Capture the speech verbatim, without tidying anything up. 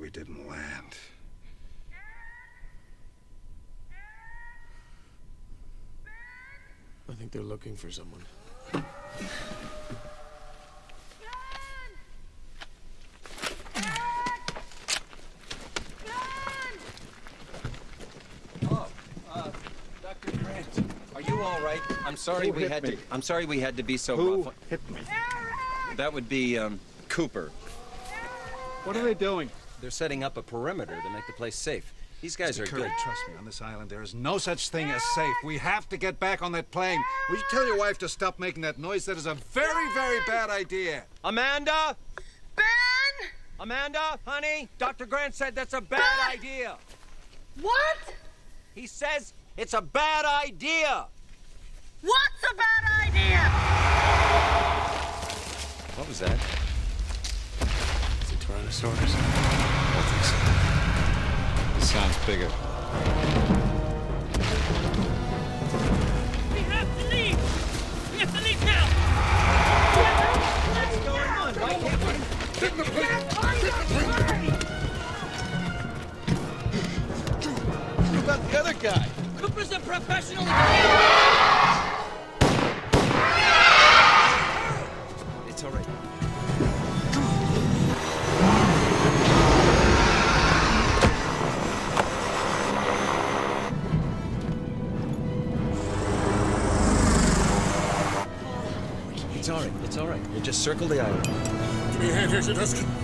we didn't land. I think they're looking for someone. Oh, uh, Doctor Grant, are you all right? I'm sorry Who we hit had me? to. I'm sorry we had to be so Who rough. hit me? That would be um, Cooper. What are they doing? They're setting up a perimeter to make the place safe. These guys Mister are Curry, good. trust me, on this island there is no such thing as safe. We have to get back on that plane. Will you tell your wife to stop making that noise? That is a very, very bad idea. Amanda? Ben! Amanda, honey, Doctor Grant said that's a bad Ben! idea. What? He says it's a bad idea. What's a bad idea? What was that? Is it Tyrannosaurus? I think so. This sounds bigger. We have to leave! We have to leave now! What's going on? Why can't we? Get the plane! Get the plane! What about the other guy? Cooper's a professional! It's all right. It's all right. It's all right. We'll just circle the island. Give me a hand here, Zdarsky.